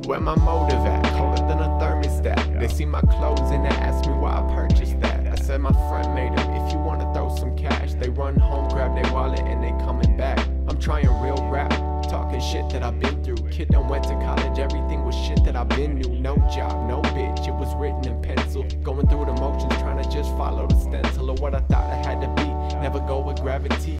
Where my motive at? Colder than a thermostat. They see my clothes and they ask me why I purchased that. I said my friend made them. If you wanna throw some cash, they run home, grab their wallet, and they coming back. I'm trying real rap, talking shit that I've been through. Kid done went to college, everything was shit that I've been knew. No job, no bitch, it was written in pencil. Going through the motions, trying to just follow the stencil of what I thought I had to be. Never go with gravity.